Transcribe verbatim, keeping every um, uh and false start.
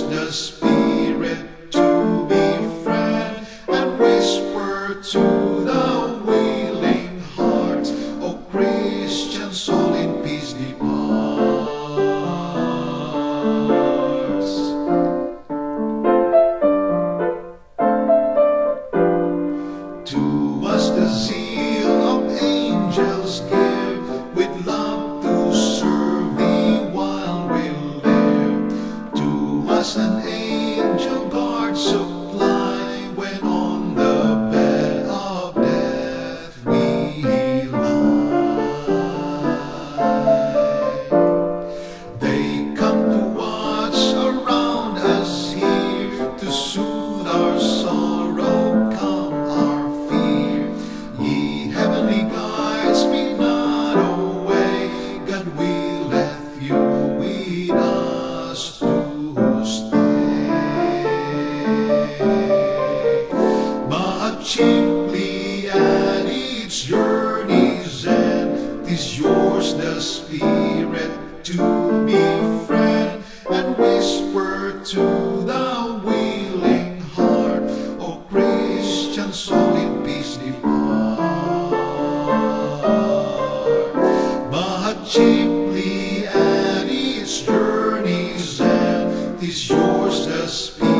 the Spirit to befriend and whisper to the willing heart, O Christian soul in peace departs. To us the zeal of angels give, with love to serve thee while we live. To us an angel guard supply, when on the bed of death we lie. They come to watch around us here, to soothe our sorrow, calm our fear. Ye heavenly guides, be not away, God willeth you with us to stay. But chiefly at each journey's end, 'tis yours the Spirit to befriend and whisper to the willing heart, O Christian soul in peace depart. But chiefly at each journey's end, 'tis yours the Spirit